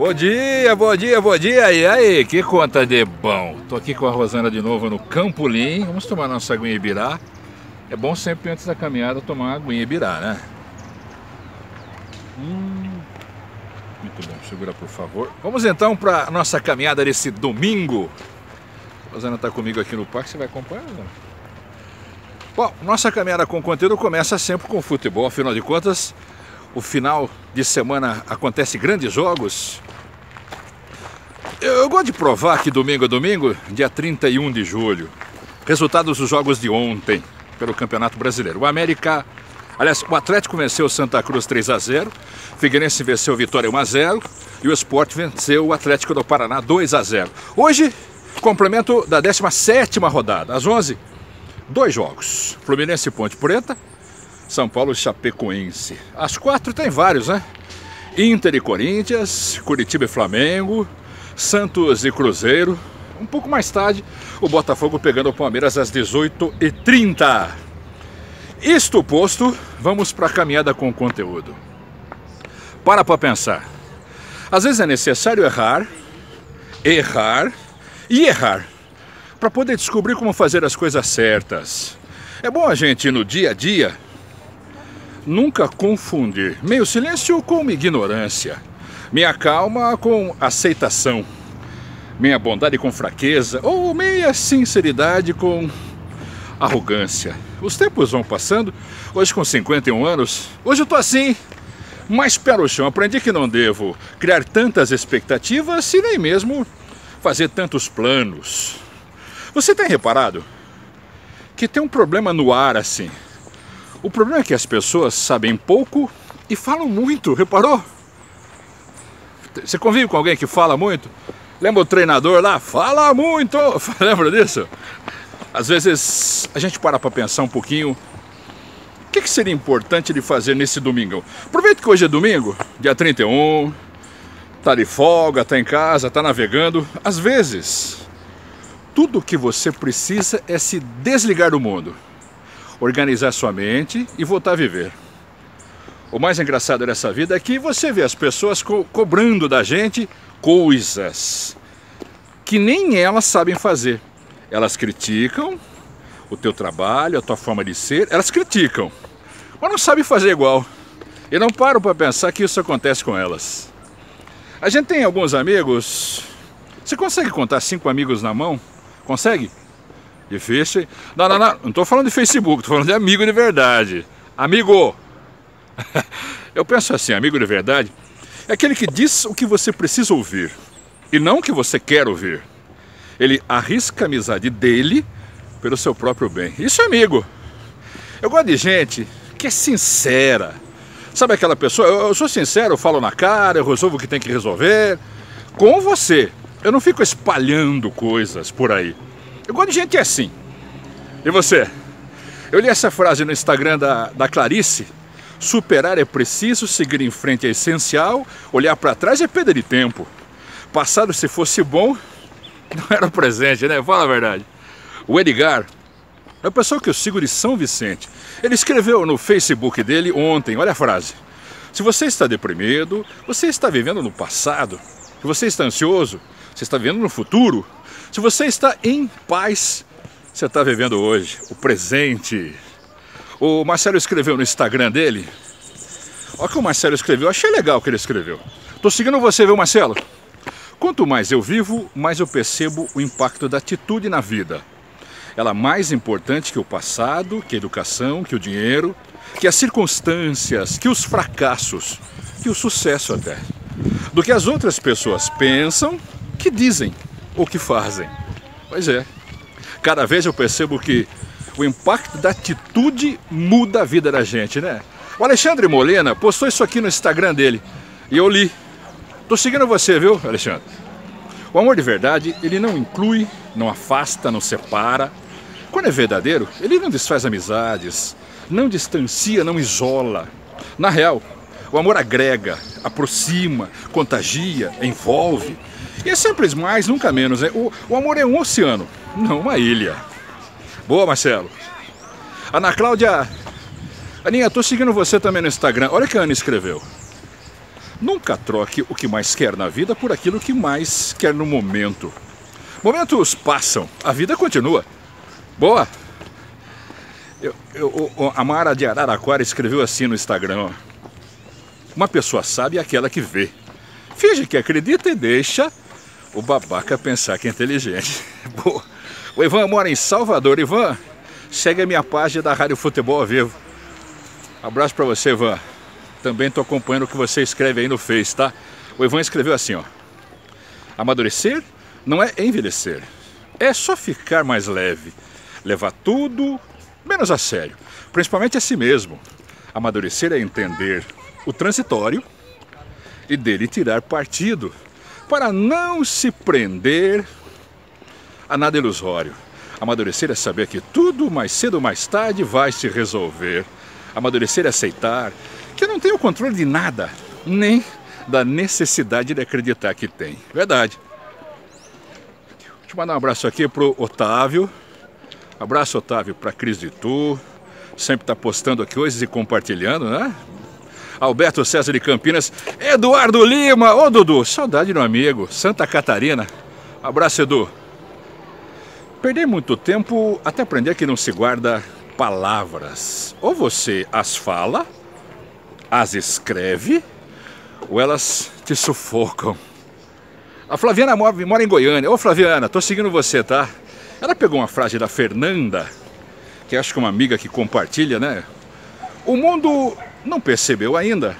Bom dia, bom dia, bom dia. E aí, que conta de bom? Tô aqui com a Rosana de novo no Campolim. Vamos tomar nossa aguinha Ibirá. É bom sempre antes da caminhada tomar uma aguinha Ibirá, né? Muito bom, segura por favor. Vamos então para nossa caminhada desse domingo. A Rosana tá comigo aqui no parque, você vai acompanhar, Rosana? Bom, nossa caminhada com conteúdo começa sempre com futebol, afinal de contas, o final de semana acontece grandes jogos. Eu gosto de provar que domingo é domingo, dia 31 de julho. Resultados dos jogos de ontem pelo Campeonato Brasileiro. O Atlético venceu o Santa Cruz 3-0, Figueirense venceu o Vitória 1-0 e o Sport venceu o Atlético do Paraná 2-0. Hoje, complemento da 17ª rodada, às 11, 2 jogos. Fluminense e Ponte Preta, São Paulo e Chapecoense. Às 4 tem vários, né? Inter e Corinthians, Curitiba e Flamengo, Santos e Cruzeiro. Um pouco mais tarde, o Botafogo pegando o Palmeiras às 18h30. Isto posto, vamos para a caminhada com conteúdo. Para pensar. Às vezes é necessário errar e errar, para poder descobrir como fazer as coisas certas. É bom a gente, no dia a dia, nunca confundir meio silêncio com ignorância, minha calma com aceitação, minha bondade com fraqueza, ou meia sinceridade com arrogância. Os tempos vão passando, hoje com 51 anos, hoje eu tô assim, mais pé no chão. Aprendi que não devo criar tantas expectativas e nem mesmo fazer tantos planos. Você tem reparado que tem um problema no ar assim? O problema é que as pessoas sabem pouco e falam muito, reparou? Você convive com alguém que fala muito? Lembra o treinador lá? Fala muito! Lembra disso? Às vezes a gente para pensar um pouquinho. O que seria importante de fazer nesse domingão? Aproveita que hoje é domingo, dia 31, tá de folga, tá em casa, tá navegando. Às vezes, tudo o que você precisa é se desligar do mundo, organizar sua mente e voltar a viver. O mais engraçado dessa vida é que você vê as pessoas cobrando da gente coisas que nem elas sabem fazer. Elas criticam o teu trabalho, a tua forma de ser, elas criticam, mas não sabem fazer igual. E não param para pensar que isso acontece com elas. A gente tem alguns amigos. Você consegue contar 5 amigos na mão? Consegue? Difícil, hein? Não estou falando de Facebook, estou falando de amigo de verdade. Amigo! Eu penso assim, amigo de verdade é aquele que diz o que você precisa ouvir e não o que você quer ouvir. Ele arrisca a amizade dele pelo seu próprio bem. Isso é amigo. Eu gosto de gente que é sincera. Sabe aquela pessoa? Eu sou sincero, eu falo na cara, eu resolvo o que tem que resolver. Com você. Eu não fico espalhando coisas por aí. Eu gosto de gente assim. E você? Eu li essa frase no Instagram da Clarice. Superar é preciso, seguir em frente é essencial, olhar para trás é perda de tempo. Passado, se fosse bom, não era o presente, né? Fala a verdade. O Edgar é a pessoa que eu sigo de São Vicente. Ele escreveu no Facebook dele ontem, olha a frase. Se você está deprimido, você está vivendo no passado. Se você está ansioso, você está vivendo no futuro. Se você está em paz, você está vivendo hoje, o presente. O Marcelo escreveu no Instagram dele. Olha o que o Marcelo escreveu, eu achei legal o que ele escreveu. Tô seguindo você, viu, Marcelo? Quanto mais eu vivo, mais eu percebo o impacto da atitude na vida. Ela é mais importante que o passado, que a educação, que o dinheiro, que as circunstâncias, que os fracassos, que o sucesso até. Do que as outras pessoas pensam, que dizem ou que fazem. Pois é, cada vez eu percebo que o impacto da atitude muda a vida da gente, né? O Alexandre Molina postou isso aqui no Instagram dele e eu li. Tô seguindo você, viu, Alexandre? O amor de verdade, ele não inclui, não afasta, não separa. Quando é verdadeiro, ele não desfaz amizades, não distancia, não isola. Na real, o amor agrega, aproxima, contagia, envolve. E é sempre mais, nunca menos, né? O amor é um oceano, não uma ilha. Boa, Marcelo. Ana Cláudia. Aninha, tô seguindo você também no Instagram. Olha o que a Ana escreveu. Nunca troque o que mais quer na vida por aquilo que mais quer no momento. Momentos passam, a vida continua. Boa! A Mara de Araraquara escreveu assim no Instagram, ó. Uma pessoa sábia é aquela que vê. Finge que acredita e deixa o babaca pensar que é inteligente. Boa. O Ivan mora em Salvador. Ivan, segue a minha página da Rádio Futebol ao Vivo. Abraço pra você, Ivan. Também tô acompanhando o que você escreve aí no Face, tá? O Ivan escreveu assim, ó. Amadurecer não é envelhecer. É só ficar mais leve. Levar tudo menos a sério. Principalmente a si mesmo. Amadurecer é entender o transitório e dele tirar partido. Para não se prender a nada ilusório. Amadurecer é saber que tudo, mais cedo ou mais tarde, vai se resolver. Amadurecer é aceitar que eu não tenho controle de nada, nem da necessidade de acreditar que tem. Verdade. Deixa eu mandar um abraço aqui pro Otávio. Abraço, Otávio, pra Cris de Tu. Sempre tá postando aqui coisas e compartilhando, né? Alberto César de Campinas. Eduardo Lima. Ô, Dudu, saudade do amigo. Santa Catarina. Abraço, Edu. Perder muito tempo até aprender que não se guarda palavras. Ou você as fala, as escreve, ou elas te sufocam. A Flaviana mora em Goiânia. Ô, Flaviana, tô seguindo você, tá? Ela pegou uma frase da Fernanda, que acho que é uma amiga que compartilha, né? O mundo não percebeu ainda.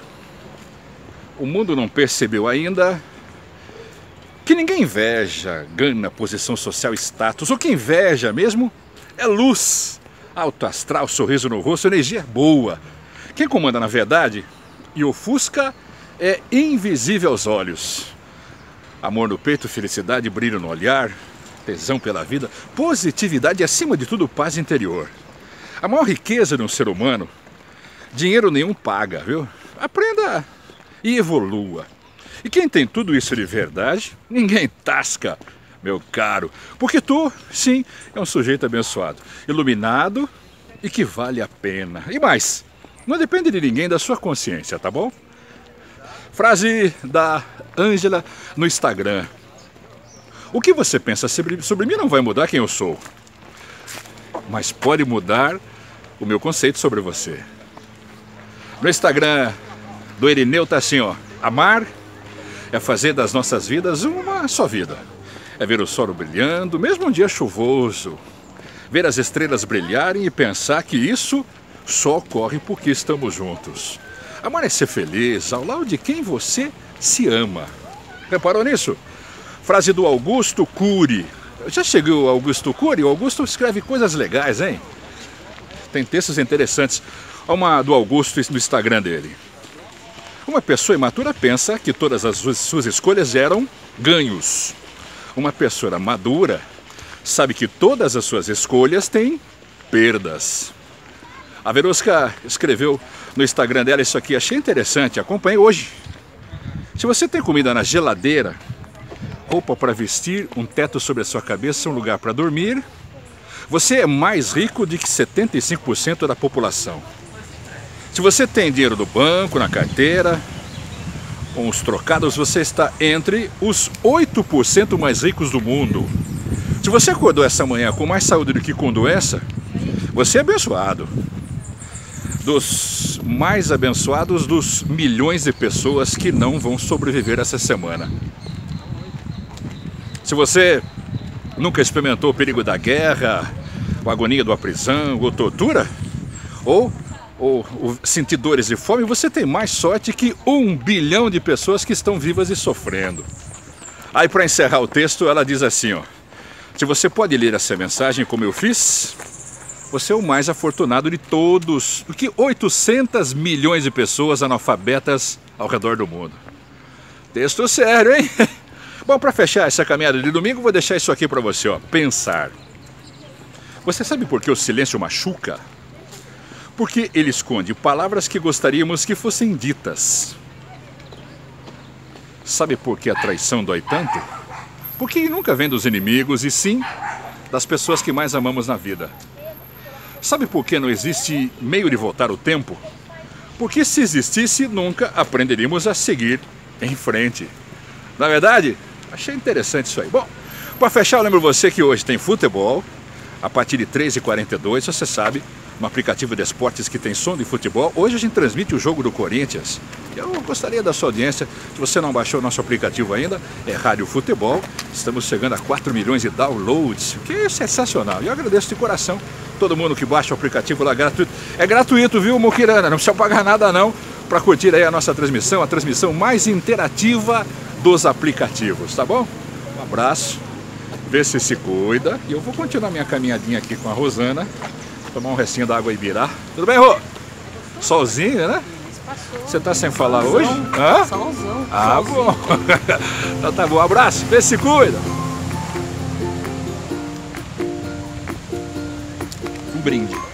O mundo não percebeu ainda que ninguém inveja, gana, posição social, status. O que inveja mesmo é luz, alto astral, sorriso no rosto, energia boa. Quem comanda na verdade e ofusca é invisível aos olhos. Amor no peito, felicidade, brilho no olhar, tesão pela vida, positividade e acima de tudo paz interior. A maior riqueza de um ser humano, dinheiro nenhum paga, viu? Aprenda e evolua. E quem tem tudo isso de verdade, ninguém tasca, meu caro. Porque tu, sim, é um sujeito abençoado, iluminado e que vale a pena. E mais, não depende de ninguém, da sua consciência, tá bom? Frase da Ângela no Instagram. O que você pensa sobre mim não vai mudar quem eu sou, mas pode mudar o meu conceito sobre você. No Instagram do Irineu tá assim, ó. Amar é fazer das nossas vidas uma só vida. É ver o sol brilhando, mesmo um dia chuvoso. Ver as estrelas brilharem e pensar que isso só ocorre porque estamos juntos. Amar é ser feliz ao lado de quem você se ama. Reparou nisso? Frase do Augusto Cury. Já chegou o Augusto Cury? O Augusto escreve coisas legais, hein? Tem textos interessantes. Olha uma do Augusto no Instagram dele. Uma pessoa imatura pensa que todas as suas escolhas eram ganhos. Uma pessoa madura sabe que todas as suas escolhas têm perdas. A Verusca escreveu no Instagram dela isso aqui, achei interessante, acompanhe hoje. Se você tem comida na geladeira, roupa para vestir, um teto sobre a sua cabeça, um lugar para dormir, você é mais rico do que 75% da população. Se você tem dinheiro no banco, na carteira, com os trocados, você está entre os 8% mais ricos do mundo. Se você acordou essa manhã com mais saúde do que com doença, você é abençoado. Dos mais abençoados dos milhões de pessoas que não vão sobreviver essa semana. Se você nunca experimentou o perigo da guerra, a agonia de uma prisão, ou tortura, ou sentir dores de fome, você tem mais sorte que 1 bilhão de pessoas que estão vivas e sofrendo. Aí, para encerrar o texto, ela diz assim, ó: se você pode ler essa mensagem como eu fiz, você é o mais afortunado de todos, do que 800 milhões de pessoas analfabetas ao redor do mundo. Texto sério, hein? Bom, para fechar essa caminhada de domingo, vou deixar isso aqui para você, ó. Pensar. Você sabe por que o silêncio machuca? Porque ele esconde palavras que gostaríamos que fossem ditas. Sabe por que a traição dói tanto? Porque nunca vem dos inimigos, e sim das pessoas que mais amamos na vida. Sabe por que não existe meio de voltar o tempo? Porque se existisse, nunca aprenderíamos a seguir em frente. Na verdade, achei interessante isso aí. Bom, para fechar, eu lembro você que hoje tem futebol, a partir de 3h42, você sabe, um aplicativo de esportes que tem som de futebol. Hoje a gente transmite o jogo do Corinthians. Eu gostaria da sua audiência, se você não baixou o nosso aplicativo ainda, é Rádio Futebol. Estamos chegando a 4 milhões de downloads, o que é sensacional. E eu agradeço de coração todo mundo que baixa o aplicativo lá gratuito. É gratuito, viu, Muquirana? Não precisa pagar nada não para curtir aí a nossa transmissão, a transmissão mais interativa dos aplicativos, tá bom? Um abraço, vê se cuida. E eu vou continuar minha caminhadinha aqui com a Rosana, tomar um restinho da água Ibirá. Tudo bem, Rô? Solzinho, né? Você tá sem falar hoje? Hã? Solzão. Ah, bom. Então tá bom, um abraço, vê se cuida. Um brinde.